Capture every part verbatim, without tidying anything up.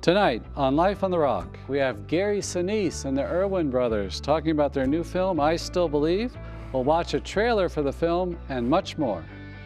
Tonight on Life on the Rock, we have Gary Sinise and the Erwin brothers talking about their new film, I Still Believe. We'll watch a trailer for the film and much more.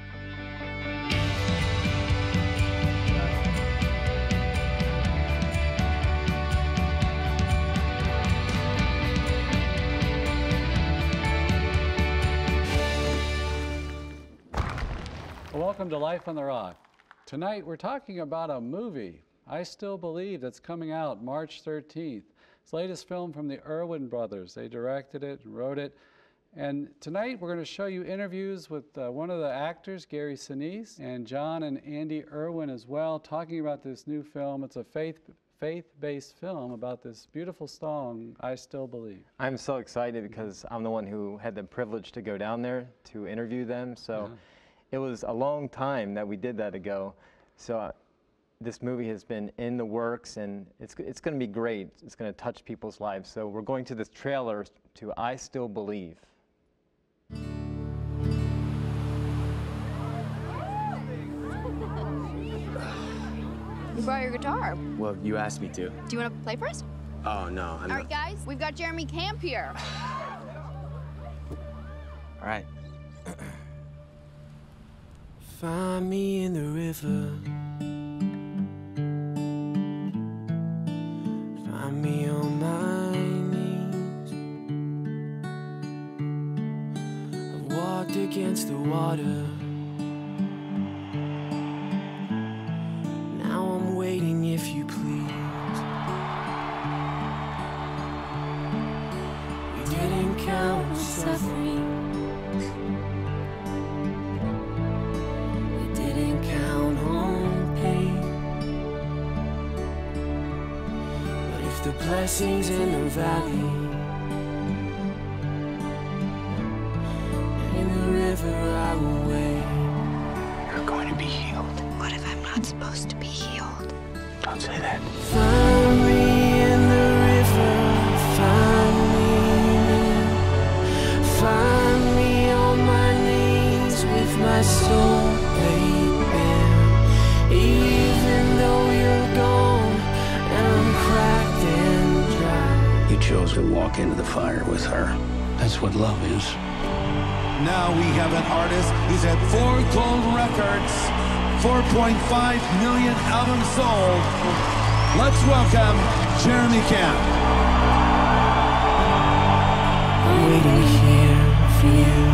Welcome to Life on the Rock. Tonight we're talking about a movie, I Still Believe, that's coming out March thirteenth. It's the latest film from the Erwin brothers. They directed it and wrote it. And tonight we're going to show you interviews with uh, one of the actors, Gary Sinise, and John and Andy Erwin as well, talking about this new film. It's a faith faith-based film about this beautiful song, I Still Believe. I'm so excited because I'm the one who had the privilege to go down there to interview them. So uh-huh. It was a long time that we did that ago. So uh, this movie has been in the works, and it's, it's going to be great. It's going to touch people's lives. So we're going to this trailer to I Still Believe. You brought your guitar. Well, you asked me to. Do you want to play for us? Oh, no. I'm All not. right, guys, we've got Jeremy Camp here. All right. Find me in the river. Find me on my knees. I've walked against the water. Now I'm waiting, if you please. We didn't count suffering. The blessings in the valley and in the river I will wait. You're going to be healed. What if I'm not supposed to be healed? Don't say that. Find me in the river, find me, find me on my knees with my soul laid bare. Even though you're gone and I'm cracked. You chose to walk into the fire with her. That's what love is. Now we have an artist who's had four gold records, four point five million albums sold. Let's welcome Jeremy Camp. I'm waiting here for you.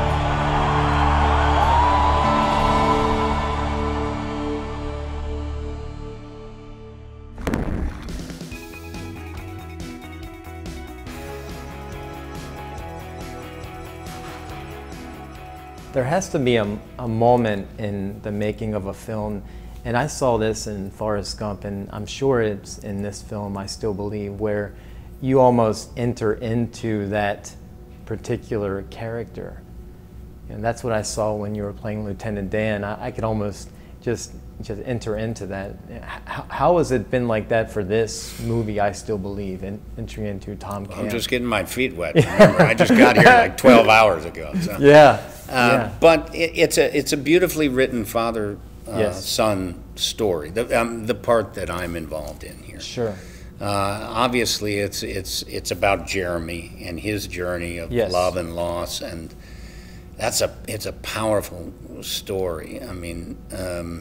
There has to be a, a moment in the making of a film, and I saw this in Forrest Gump, and I'm sure it's in this film, I Still Believe, where you almost enter into that particular character. And that's what I saw when you were playing Lieutenant Dan. I, I could almost just just enter into that. How, how has it been like that for this movie, I Still Believe, and entering into Tom Camp? I'm just getting my feet wet. Remember, I just got here like twelve hours ago. So. Yeah. Uh, yeah. But it, it's a it's a beautifully written father uh, yes. son story. The um, the part that I'm involved in here. Sure. Uh, obviously, it's it's it's about Jeremy and his journey of yes. love and loss, and that's a it's a powerful story. I mean, um,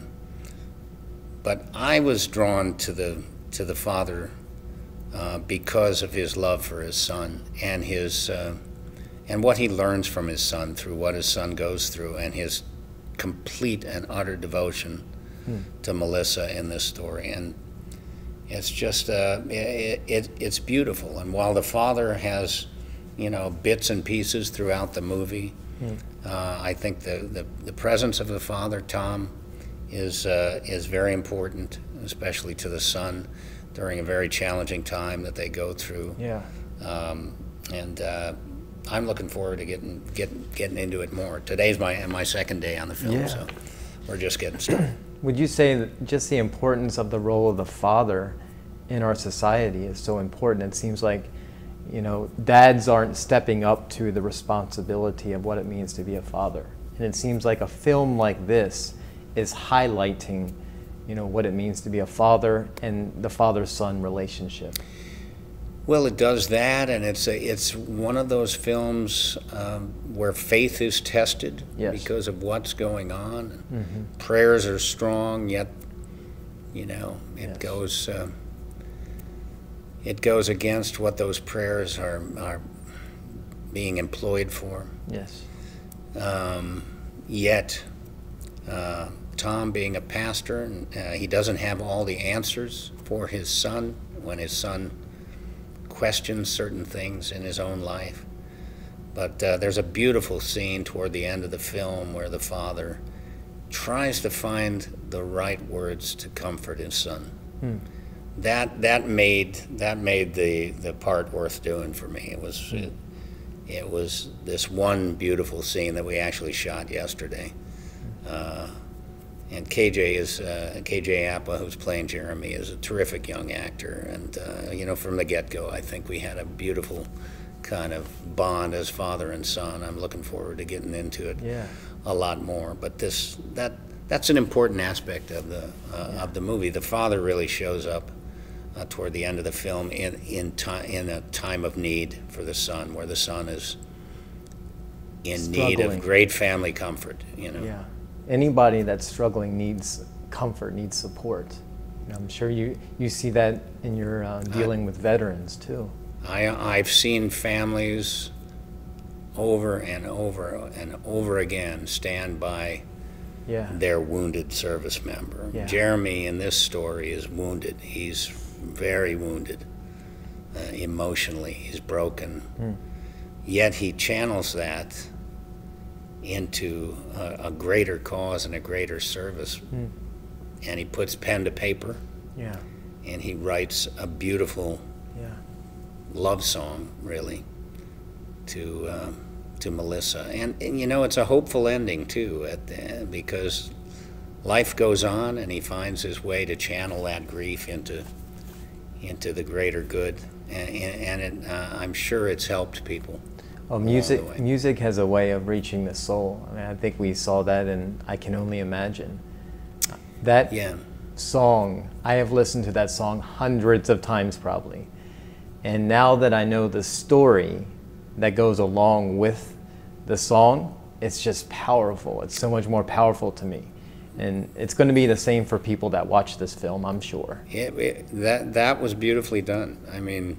but I was drawn to the to the father uh, because of his love for his son and his. Uh, And what he learns from his son through what his son goes through, and his complete and utter devotion hmm. to Melissa in this story. And it's just, uh, it, it, it's beautiful. And while the father has, you know, bits and pieces throughout the movie, hmm. uh, I think the, the, the presence of the father, Tom, is, uh, is very important, especially to the son during a very challenging time that they go through. Yeah. Um, and, uh, I'm looking forward to getting getting getting into it more. Today's my my second day on the film, yeah. so we're just getting started. Would you say that just the importance of the role of the father in our society is so important? It seems like, you know, dads aren't stepping up to the responsibility of what it means to be a father. And it seems like a film like this is highlighting you know, what it means to be a father and the father-son relationship. Well, it does that, and it's a, it's one of those films um, where faith is tested Yes. because of what's going on. Mm-hmm. Prayers are strong, yet, you know, it Yes. goes uh, it goes against what those prayers are are being employed for. Yes. Um, yet, uh, Tom, being a pastor, and, uh, he doesn't have all the answers for his son when his son questions certain things in his own life. But uh, there's a beautiful scene toward the end of the film where the father tries to find the right words to comfort his son. Hmm. That that made that made the the part worth doing for me. It was it, it was this one beautiful scene that we actually shot yesterday. Uh, and K J is uh, K J Apa, who's playing Jeremy, is a terrific young actor. And uh, you know, from the get-go, I think we had a beautiful kind of bond as father and son. I'm looking forward to getting into it Yeah. a lot more. But this that that's an important aspect of the uh, Yeah. of the movie. The father really shows up uh, toward the end of the film in in time in a time of need for the son, where the son is in need Struggling. of great family comfort. You know. Yeah. Anybody that's struggling needs comfort, needs support. And I'm sure you, you see that in your uh, dealing with veterans too. I, I've seen families over and over and over again stand by Yeah. their wounded service member. Yeah. Jeremy in this story is wounded. He's very wounded uh, emotionally. He's broken. Mm. Yet he channels that into a, a greater cause and a greater service. Mm. And he puts pen to paper Yeah. and he writes a beautiful Yeah. love song, really, to uh, to Melissa. And, and you know, it's a hopeful ending too, at the, because life goes on, and he finds his way to channel that grief into into the greater good. And, and it, uh, I'm sure it's helped people. Well, along the music way. music has a way of reaching the soul. I mean, I think we saw that in I Can Only Imagine. That Yeah. song, I have listened to that song hundreds of times probably. And now that I know the story that goes along with the song, it's just powerful. It's so much more powerful to me. And it's going to be the same for people that watch this film, I'm sure. It, it, that that was beautifully done. I mean,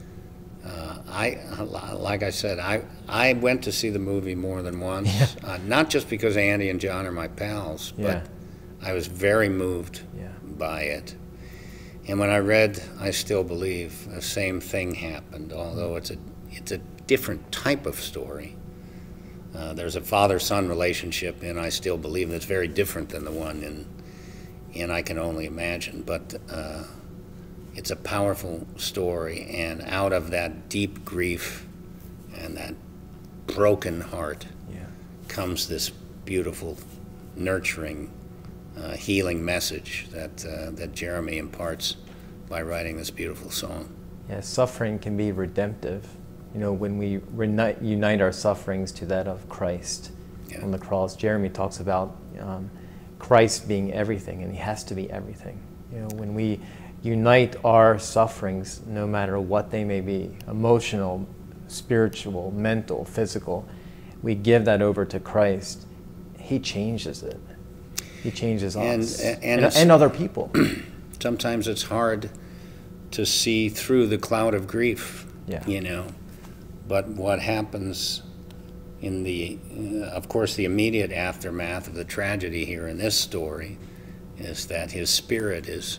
uh, I like I said, I I went to see the movie more than once. Uh, not just because Andy and John are my pals, Yeah. but I was very moved Yeah. by it. And when I read I Still Believe, the same thing happened. Although it's a it's a different type of story. Uh, there's a father-son relationship in I Still Believe that's very different than the one in in I Can Only Imagine. But uh, it's a powerful story, and out of that deep grief and that broken heart Yeah. comes this beautiful, nurturing, uh, healing message that uh, that Jeremy imparts by writing this beautiful song. Yeah, suffering can be redemptive. You know, when we reunite, unite our sufferings to that of Christ Yeah. on the cross. Jeremy talks about um, Christ being everything, and he has to be everything. You know, when we unite our sufferings, no matter what they may be, emotional, spiritual, mental, physical, we give that over to Christ, he changes it. He changes And- us and and, it's- and other people. Sometimes it's hard to see through the cloud of grief, Yeah. you know. But what happens in the, uh, of course, the immediate aftermath of the tragedy here in this story is that his spirit is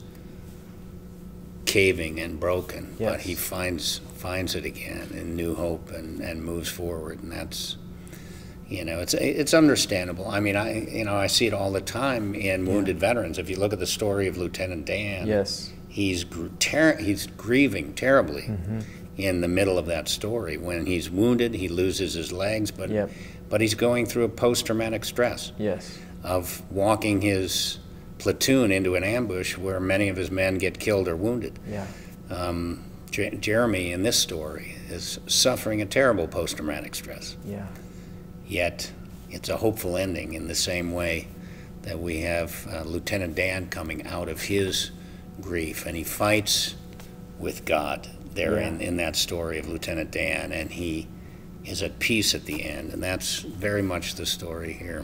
caving and broken, but Yes. he finds finds it again in new hope and, and moves forward, and that's, you know, it's it's understandable. I mean, I you know I see it all the time in wounded veterans. If you look at the story of Lieutenant Dan, Yes. he's gr- ter- he's grieving terribly Mm-hmm. in the middle of that story. When he's wounded, he loses his legs, but Yep. but he's going through a post-traumatic stress Yes. of walking his platoon into an ambush where many of his men get killed or wounded. Yeah. Um, J- Jeremy in this story is suffering a terrible post-traumatic stress. Yeah. Yet it's a hopeful ending in the same way that we have uh, Lieutenant Dan coming out of his grief, and he fights with God there Yeah. in, in that story of Lieutenant Dan, and he is at peace at the end, and that's very much the story here.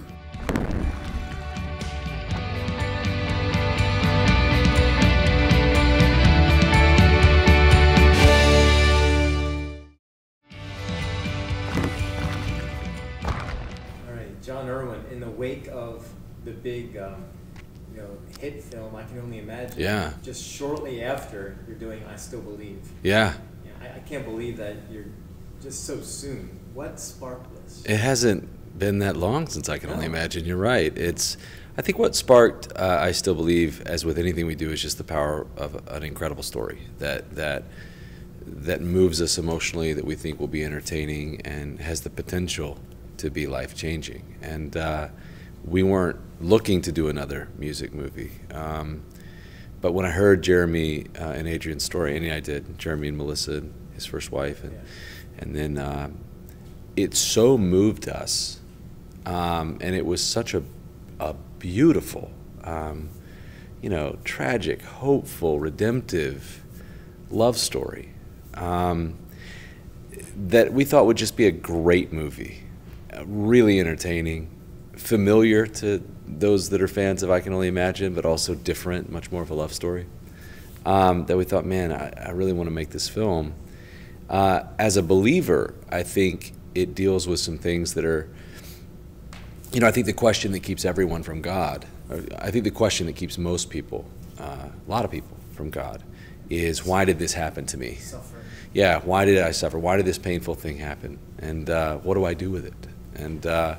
All right, John Erwin, in the wake of the big, um, you know, hit film, I Can Only Imagine. Yeah. Just shortly after, you're doing I Still Believe. Yeah. Yeah, I, I can't believe that you're just so soon. What sparked this? It hasn't been that long since I Can Only No. Imagine. You're right. It's, I think what sparked uh, I Still Believe, as with anything we do, is just the power of an incredible story that that that moves us emotionally, that we think will be entertaining and has the potential to be life-changing. And uh, we weren't looking to do another music movie. Um, but when I heard Jeremy uh, and Adrian's story, and I did, Jeremy and Melissa, his first wife, and, yeah. and then uh, it so moved us. Um, and it was such a, a beautiful, um, you know, tragic, hopeful, redemptive love story um, that we thought would just be a great movie, uh, really entertaining, familiar to those that are fans of I Can Only Imagine, but also different, much more of a love story. Um, that we thought, man, I, I really want to make this film. Uh, as a believer, I think it deals with some things that are, you know, I think the question that keeps everyone from God, I think the question that keeps most people, uh, a lot of people from God, is why did this happen to me? Suffering. Yeah, why did I suffer? Why did this painful thing happen? And uh, what do I do with it? And uh,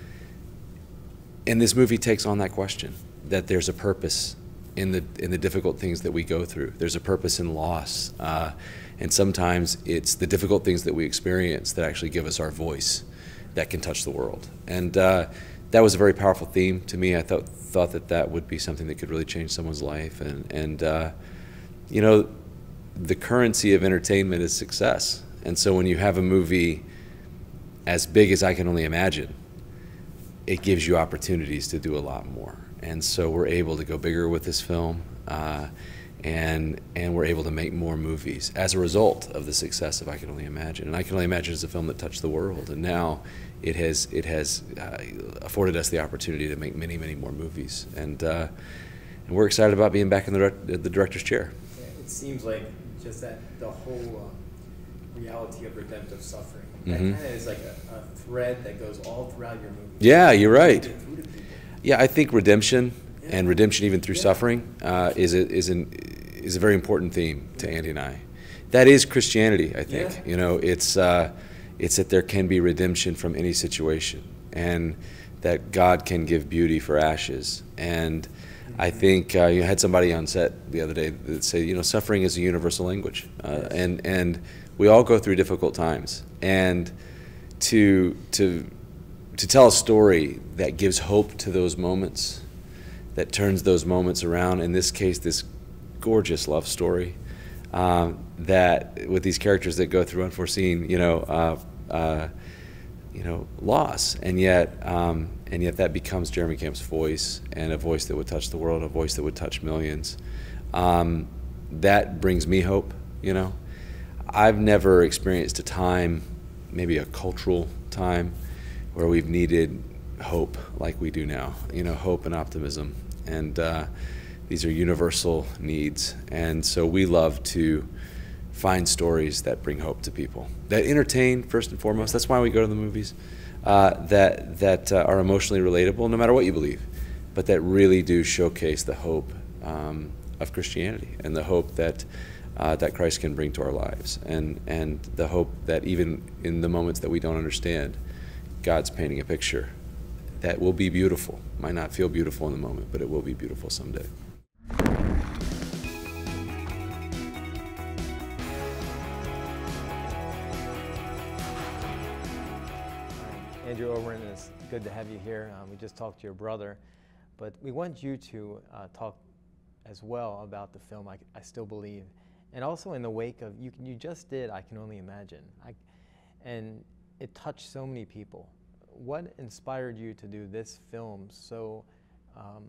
and this movie takes on that question, that there's a purpose in the in the difficult things that we go through. There's a purpose in loss, uh, and sometimes it's the difficult things that we experience that actually give us our voice, that can touch the world. And uh, that was a very powerful theme to me. I thought thought that that would be something that could really change someone's life. And and uh, you know, the currency of entertainment is success. And so when you have a movie as big as I Can Only Imagine, it gives you opportunities to do a lot more. And so we're able to go bigger with this film, uh, and and we're able to make more movies as a result of the success of I Can Only Imagine. And I Can Only Imagine is a film that touched the world, and now it has it has uh, afforded us the opportunity to make many, many more movies. And uh, and we're excited about being back in the, direct, the director's chair. It seems like just that the whole uh, reality of redemptive suffering, that Mm-hmm. kind of is like a, a thread that goes all throughout your movie. Yeah, you're right. Through to people. Yeah, I think redemption, Yeah. and redemption even through Yeah. suffering, uh, is a is an is a very important theme to Andy and I. That is Christianity, I think. Yeah. You know, it's uh, it's that there can be redemption from any situation, and that God can give beauty for ashes. And I think uh, you had somebody on set the other day that said, you know, suffering is a universal language, uh, and and we all go through difficult times, and to to to tell a story that gives hope to those moments, that turns those moments around. In this case, this gorgeous love story, um, that with these characters that go through unforeseen, you know, uh, uh, you know, loss, and yet, um, and yet that becomes Jeremy Camp's voice, and a voice that would touch the world, a voice that would touch millions. Um, that brings me hope. You know, I've never experienced a time, maybe a cultural time, where we've needed hope like we do now. You know, hope and optimism, and uh, these are universal needs. And so we love to find stories that bring hope to people, that entertain first and foremost. That's why we go to the movies, uh, that that uh, are emotionally relatable, no matter what you believe, but that really do showcase the hope um, of Christianity, and the hope that uh, that Christ can bring to our lives, and and the hope that even in the moments that we don't understand, God's painting a picture that will be beautiful. Might not feel beautiful in the moment, but it will be beautiful someday. Andrew Erwin, it's good to have you here. Um, we just talked to your brother, but we want you to uh, talk as well about the film I, I Still Believe, and also in the wake of, you, you just did I Can Only Imagine, I, and it touched so many people. What inspired you to do this film so um,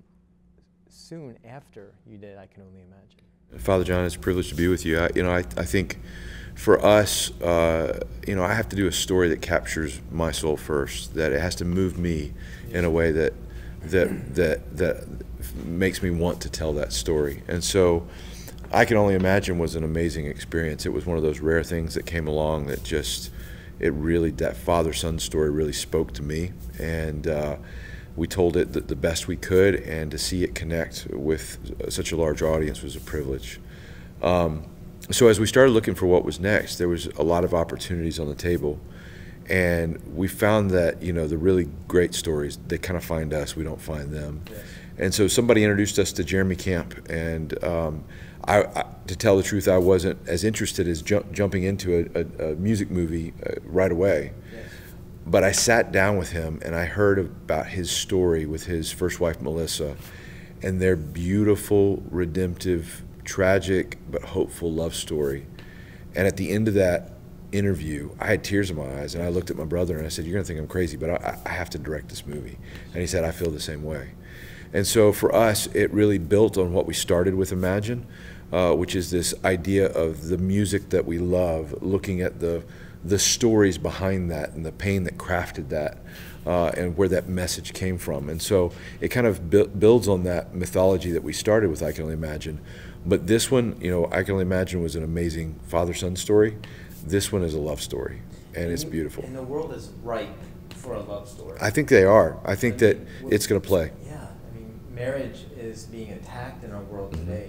soon after you did I Can Only Imagine. Father John, it's a privilege to be with you. I, you know, I, I think for us, uh, you know, I have to do a story that captures my soul first. That it has to move me in a way that that that that makes me want to tell that story. And so, I Can Only Imagine was an amazing experience. It was one of those rare things that came along that just, it really, that father-son story really spoke to me. And uh, we told it the, the best we could, and to see it connect with such a large audience was a privilege. Um, so as we started looking for what was next, there was a lot of opportunities on the table. And we found that, you know, the really great stories, they kind of find us, we don't find them. Yes. And so somebody introduced us to Jeremy Camp, and um, I, I, to tell the truth, I wasn't as interested as ju jumping into a, a, a music movie uh, right away. Yes. But I sat down with him and I heard about his story with his first wife, Melissa, and their beautiful, redemptive, tragic, but hopeful love story. And at the end of that interview, I had tears in my eyes, and I looked at my brother and I said, "You're gonna think I'm crazy, but I, I have to direct this movie." And he said, "I feel the same way." And so for us, it really built on what we started with Imagine, uh, which is this idea of the music that we love, looking at the the stories behind that and the pain that crafted that, uh, and where that message came from. And so it kind of bu builds on that mythology that we started with I Can Only Imagine. But this one, you know, I Can Only Imagine was an amazing father-son story. This one is a love story, and it's beautiful. And the world is ripe for a love story. I think they are. I think I mean, that it's going to play. Yeah, I mean, marriage is being attacked in our world Mm-hmm. today.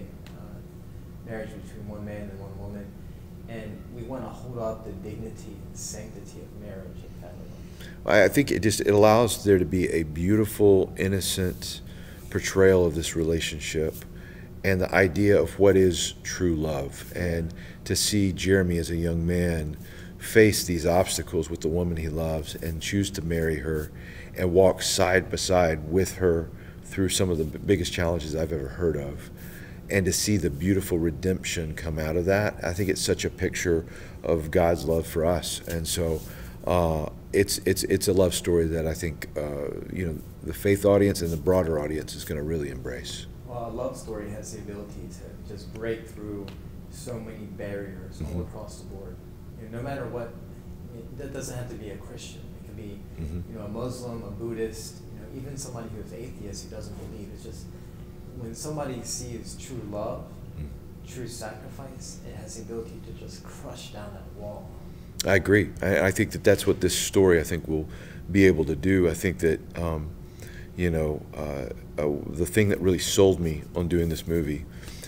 Uh, marriage between one man and one woman. And we want to hold up the dignity and sanctity of marriage and family life. I think it just it allows there to be a beautiful, innocent portrayal of this relationship, and the idea of what is true love, and to see Jeremy as a young man face these obstacles with the woman he loves and choose to marry her and walk side by side with her through some of the biggest challenges I've ever heard of, and to see the beautiful redemption come out of that. I think it's such a picture of God's love for us. And so uh, it's it's it's a love story that I think uh, you know, the faith audience and the broader audience is going to really embrace. Well, a love story has the ability to just break through so many barriers Mm-hmm. all across the board. You know, no matter what, it, that doesn't have to be a Christian. It can be, Mm-hmm. you know, a Muslim, a Buddhist, you know, even somebody who's atheist who doesn't believe. It's just when somebody sees true love, mm-hmm. true sacrifice, it has the ability to just crush down that wall. I agree. I, I think that that's what this story, I think, will be able to do. I think that, um, you know, uh, uh, the thing that really sold me on doing this movie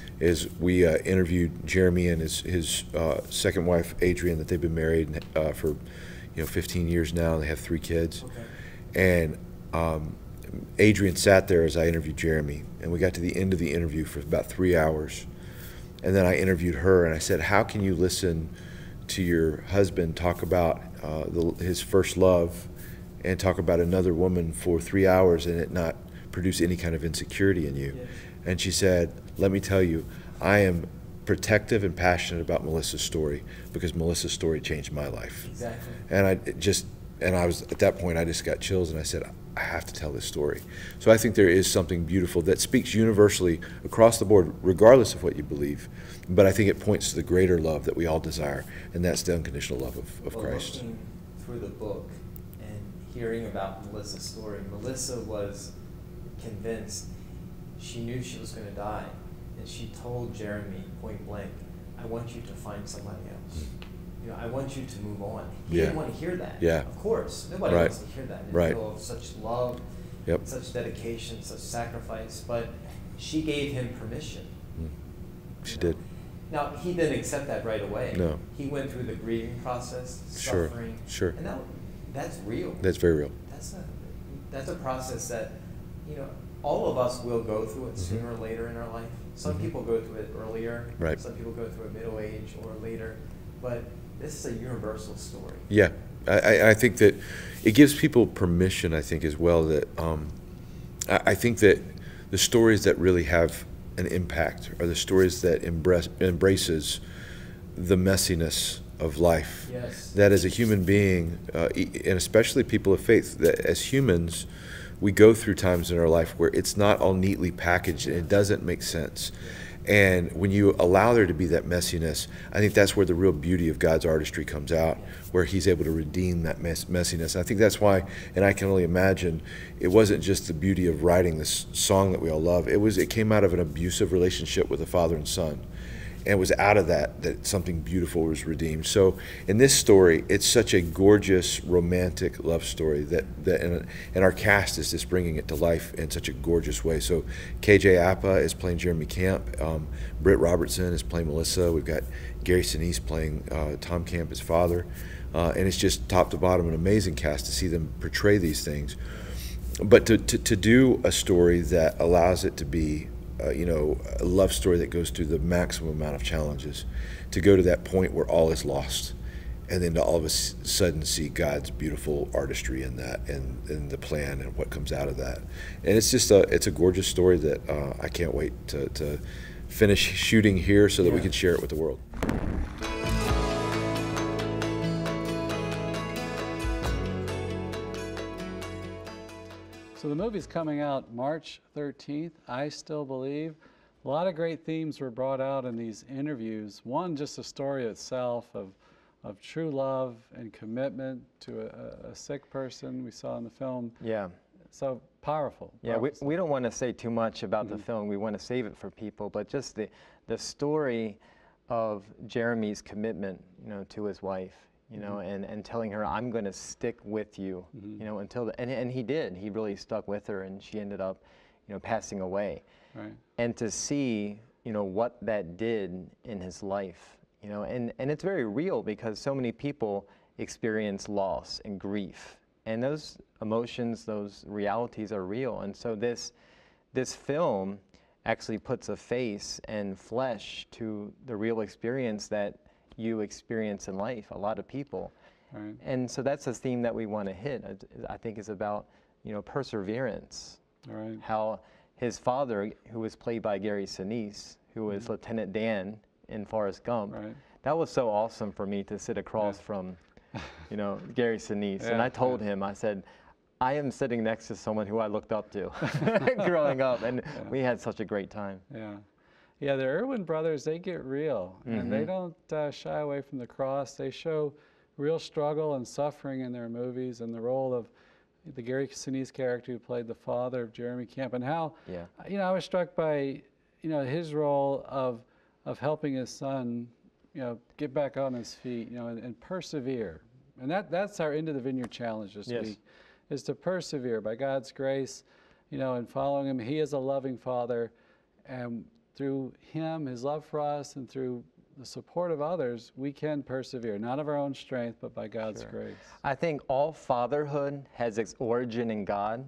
is we uh, interviewed Jeremy and his, his uh, second wife, Adrienne, that they've been married uh, for, you know, fifteen years now. They have three kids. Okay. And um, Adrienne sat there as I interviewed Jeremy, and we got to the end of the interview for about three hours. And then I interviewed her, and I said, "How can you listen to your husband talk about uh, the, his first love and talk about another woman for three hours and it not produce any kind of insecurity in you?" Yes. And she said, "Let me tell you, I am protective and passionate about Melissa's story because Melissa's story changed my life." Exactly. And I just, and I was, at that point, I just got chills, and I said, I have to tell this story. So I think there is something beautiful that speaks universally across the board, regardless of what you believe. But I think it points to the greater love that we all desire, and that's the unconditional love of, of well, Christ. Looking through the book and hearing about Melissa's story, Melissa was convinced, she knew she was going to die, and she told Jeremy point blank, "I want you to find somebody else. You know, I want you to move on." He Yeah. didn't want to hear that. Yeah. Of course, nobody Right. wants to hear that in the Right. middle of such love, Yep. such dedication, such sacrifice. But she gave him permission. She you know? did. Now, he didn't accept that right away. No. He went through the grieving process, Sure, suffering. sure. And that, that's real. That's very real. That's a, that's a process that, you know, all of us will go through it Mm-hmm. sooner or later in our life. Some Mhm. people go through it earlier. Right. Some people go through it middle age or later. But this is a universal story. Yeah, I, I, I think that it gives people permission, I think, as well, that um, I, I think that the stories that really have an impact are the stories that embrace, embraces the messiness of life. Yes. That as a human being, uh, e- and especially people of faith, that as humans, we go through times in our life where it's not all neatly packaged and it doesn't make sense. And when you allow there to be that messiness, I think that's where the real beauty of God's artistry comes out, where he's able to redeem that mess messiness. I think that's why, and I can only imagine, it wasn't just the beauty of writing this song that we all love. It was, it came out of an abusive relationship with a father and son. And it was out of that that something beautiful was redeemed. So in this story, it's such a gorgeous, romantic love story that, that and, and our cast is just bringing it to life in such a gorgeous way. So K J Apa is playing Jeremy Camp. Um, Britt Robertson is playing Melissa. We've got Gary Sinise playing uh, Tom Camp, his father. Uh, and it's just top to bottom an amazing cast to see them portray these things. But to, to, to do a story that allows it to be Uh, you know, a love story that goes through the maximum amount of challenges, to go to that point where all is lost, and then to all of a sudden see God's beautiful artistry in that, and, and the plan and what comes out of that. And it's just a, it's a gorgeous story that uh, I can't wait to, to finish shooting here so that yeah. we can share it with the world. So the movie's coming out March thirteenth, I Still Believe. A lot of great themes were brought out in these interviews. One, just the story itself of, of true love and commitment to a, a sick person we saw in the film. Yeah. So powerful. Yeah, powerful. we, we don't want to say too much about mm-hmm. the film. We want to save it for people, but just the, the story of Jeremy's commitment, you know, to his wife. You know, mm-hmm. and, and telling her, I'm going to stick with you, mm-hmm. you know, until, the, and, and he did. He really stuck with her, and she ended up, you know, passing away. Right. And to see, you know, what that did in his life, you know, and, and it's very real because so many people experience loss and grief. And those emotions, those realities are real. And so this, this film actually puts a face and flesh to the real experience that you experience in life, a lot of people. Right. And so that's a theme that we want to hit, I think, is about, you know, perseverance. Right. How his father, who was played by Gary Sinise, who was mm-hmm. Lieutenant Dan in Forrest Gump, right. that was so awesome for me to sit across yeah. from, you know, Gary Sinise. Yeah, and I told yeah. him, I said, I am sitting next to someone who I looked up to growing up, and yeah. we had such a great time. Yeah. Yeah, the Erwin brothers, they get real, mm-hmm. and they don't uh, shy away from the cross. They show real struggle and suffering in their movies, and the role of the Gary Sinise character who played the father of Jeremy Camp, and how, yeah. you know, I was struck by, you know, his role of of helping his son, you know, get back on his feet, you know, and, and persevere. And that that's our Into the Vineyard challenge this yes. week, is to persevere by God's grace, you know, and following him. He is a loving father, and through him, his love for us, and through the support of others, we can persevere, not of our own strength, but by God's sure. grace. I think all fatherhood has its origin in God.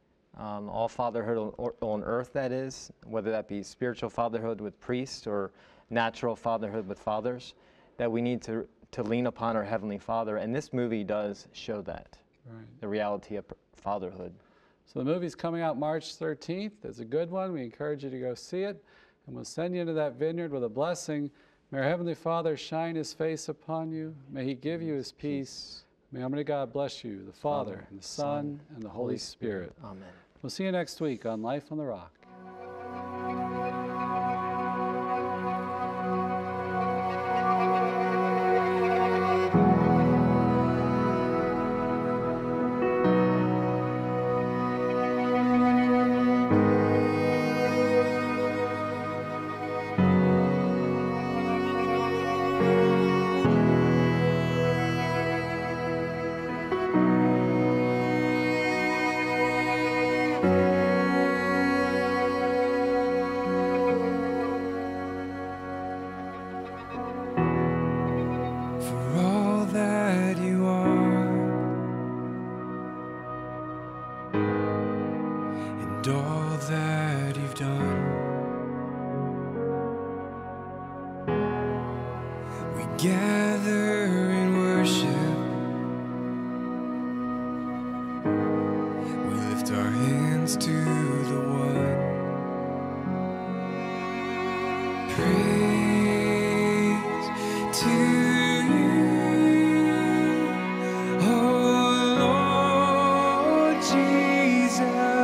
Um, all fatherhood on, on earth, that is, whether that be spiritual fatherhood with priests or natural fatherhood with fathers, that we need to, to lean upon our Heavenly Father. And this movie does show that, right. the reality of fatherhood. So the movie's coming out March thirteenth. It's a good one. We encourage you to go see it. And we'll send you into that vineyard with a blessing. May our Heavenly Father shine his face upon you. May he give you his peace. May Almighty God bless you, the Father, Father and the Son, Son, and the Holy Spirit. Spirit. Amen. We'll see you next week on Life on the Rock. All that you've done, we gather in worship, we lift our hands to the one. Praise to you, oh Lord Jesus.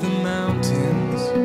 the mountains.